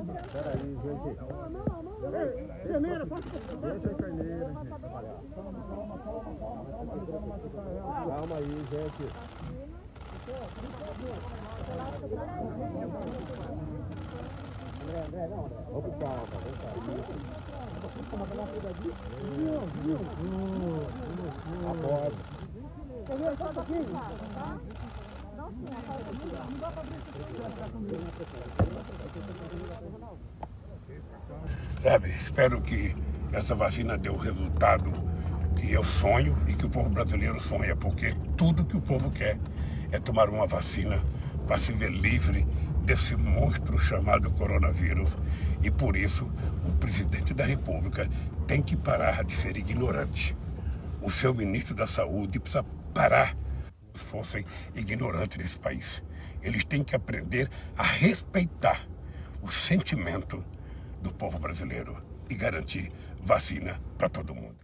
Peraí, gente. Enfermeira, pode... Deixa a enfermeira, gente, trabalhar. Calma aí, gente. André, não, André. Vamos com calma, vamos com Sabe, espero que essa vacina dê o resultado que eu sonho e que o povo brasileiro sonha, porque tudo que o povo quer é tomar uma vacina para se ver livre desse monstro chamado coronavírus. E por isso o presidente da República tem que parar de ser ignorante. O seu ministro da Saúde precisa parar se fossem ignorantes nesse país. Eles têm que aprender a respeitar o sentimento do povo brasileiro e garantir vacina para todo mundo.